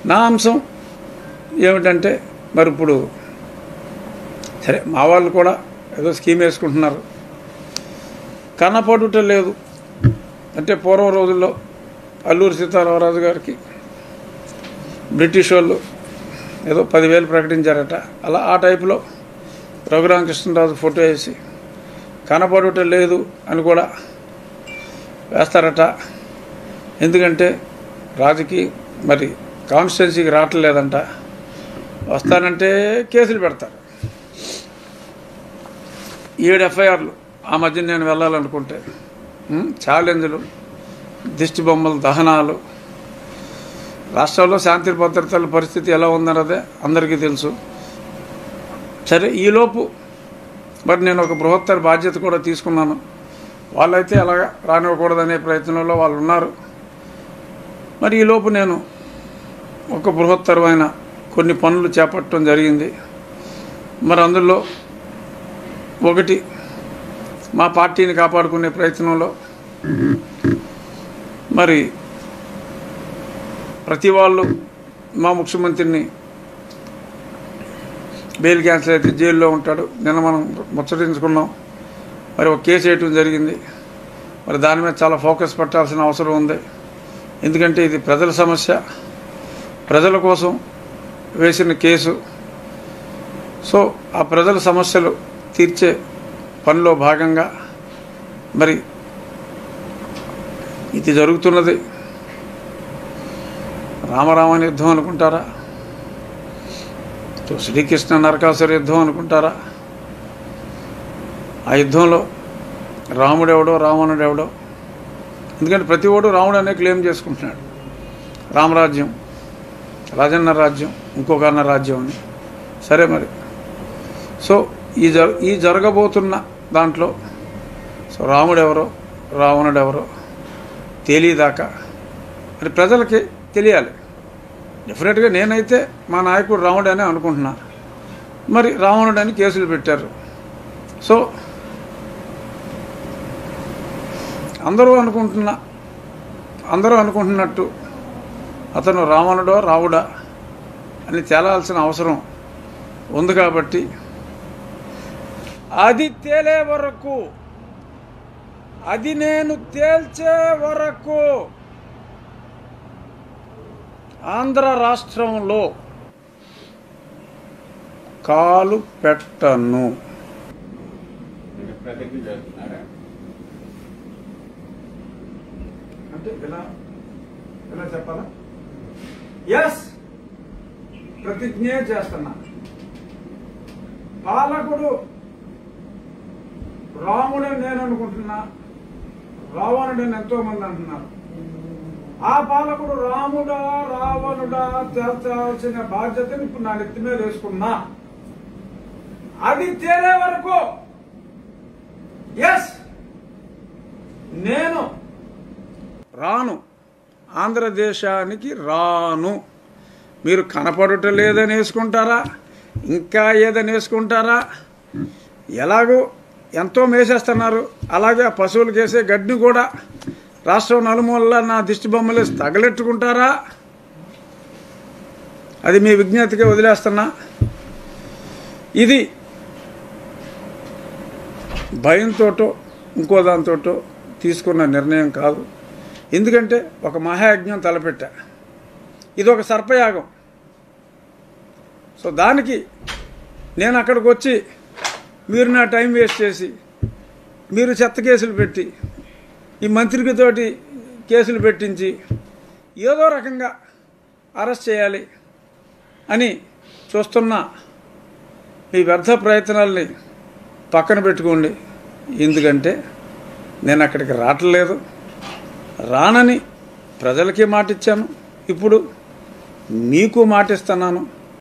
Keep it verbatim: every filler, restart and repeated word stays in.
నా అంశం ఏమిటంటే మరి ఇప్పుడు సరే మా వాళ్ళు కూడా ఏదో స్కీమ్ వేసుకుంటున్నారు. కనపడుట లేదు అంటే పూర్వ రోజుల్లో అల్లూరి సీతారామరాజు గారికి బ్రిటిష్ వాళ్ళు ఏదో పదివేలు ప్రకటించారట. అలా ఆ టైపులో రఘురామకృష్ణరాజు ఫోటో వేసి కనపడుట లేదు అని కూడా వేస్తారట. ఎందుకంటే రాజుకి మరి కాన్స్టిట్యున్సీకి రావట్లేదంట, వస్తానంటే కేసులు పెడతారు. ఏడు ఎఫ్ఐఆర్లు ఆ మధ్య నేను వెళ్ళాలనుకుంటే, ఛాలెంజ్లు, దిష్టి బొమ్మలు, దహనాలు. రాష్ట్రంలో శాంతి భద్రతల పరిస్థితి ఎలా ఉందన్నదే అందరికీ తెలుసు. సరే ఈలోపు మరి నేను ఒక బృహత్తర బాధ్యత కూడా తీసుకున్నాను. వాళ్ళైతే అలాగ రానివ్వకూడదనే ప్రయత్నంలో వాళ్ళు ఉన్నారు. మరి ఈలోపు నేను ఒక బృహత్తరమైన కొన్ని పనులు చేపట్టడం జరిగింది. మరి అందులో ఒకటి మా పార్టీని కాపాడుకునే ప్రయత్నంలో మరి ప్రతి వాళ్ళు మా ముఖ్యమంత్రిని బెయిల్ క్యాన్సిల్ అయితే జైల్లో ఉంటాడు. నిన్న మనం ముచ్చటించుకున్నాం. మరి ఒక కేసు వేయటం జరిగింది. మరి దాని మీద చాలా ఫోకస్ పెట్టాల్సిన అవసరం ఉంది. ఎందుకంటే ఇది ప్రజల సమస్య, ప్రజల కోసం వేసిన కేసు. సో ఆ ప్రజల సమస్యలు తీర్చే పనిలో భాగంగా మరి ఇది జరుగుతున్నది. రామరావణ యుద్ధం అనుకుంటారా, శ్రీకృష్ణ నరకాసుర యుద్ధం అనుకుంటారా? ఆ యుద్ధంలో రాముడెవడో రావణుడెవడో. ఎందుకంటే ప్రతి ఓడు రాముడు అనే క్లెయిమ్ చేసుకుంటున్నాడు. రామరాజ్యం, రాజన్న రాజ్యం, ఇంకొక అన్న రాజ్యం అని. సరే మరి సో ఈ జర ఈ జరగబోతున్న దాంట్లో సో రాముడెవరో రావణుడెవరో తెలియదాకా మరి ప్రజలకి తెలియాలి. డెఫినెట్గా నేనైతే మా నాయకుడు రాముడనే అనుకుంటున్నా. మరి రావణుడని కేసులు పెట్టారు. సో అందరూ అనుకుంటున్నా అందరూ అనుకుంటున్నట్టు అతను రావణుడో రావుడా అని తేలాల్సిన అవసరం ఉంది. కాబట్టి అది తేలే వరకు, అది నేను తేల్చే వరకు ఆంధ్ర రాష్ట్రంలో కాలు పెట్టను. అంటే ఇలా ఇలా చెప్పాలా? ఎస్, ప్రతిజ్ఞ చేస్తున్నా. పాలకుడు రాముడని నేను అనుకుంటున్నా, రావణుడని ఎంతో మంది అంటున్నారు. ఆ పాలకుడు రాముడా రావణుడా తేల్చాల్సిన బాధ్యతను ఇప్పుడు నా నెత్తి మీద వేసుకున్నా. అది తేలే వరకు ఎస్ నేను రాను, ఆంధ్రదేశానికి రాను. మీరు కనపడటం లేదని వేసుకుంటారా, ఇంకా ఏదని వేసుకుంటారా? ఎలాగో ఎంతో మేసేస్తున్నారు. అలాగే ఆ పశువులకు వేసే గడ్డిని కూడా రాష్ట్రం నలుమూలలా నా దిష్టి బొమ్మలేసి తగలెట్టుకుంటారా? అది మీ విజ్ఞతకే వదిలేస్తున్నా. ఇది భయంతోటో ఇంకో దాంతోటో తీసుకున్న నిర్ణయం కాదు. ఎందుకంటే ఒక మహాయజ్ఞం తలపెట్టా. ఇది ఒక సర్పయాగం. సో దానికి నేను అక్కడికి వచ్చి మీరు నా టైం వేస్ట్ చేసి మీరు చెత్త కేసులు పెట్టి ఈ మంత్రికితోటి కేసులు పెట్టించి ఏదో రకంగా అరెస్ట్ చేయాలి అని చూస్తున్న ఈ వ్యర్థ ప్రయత్నాల్ని పక్కన పెట్టుకోండి. ఎందుకంటే నేను అక్కడికి రావట్లేదు, రానని ప్రజలకి మాట ఇచ్చాను. ఇప్పుడు మీకు మాట ఇస్తున్నాను.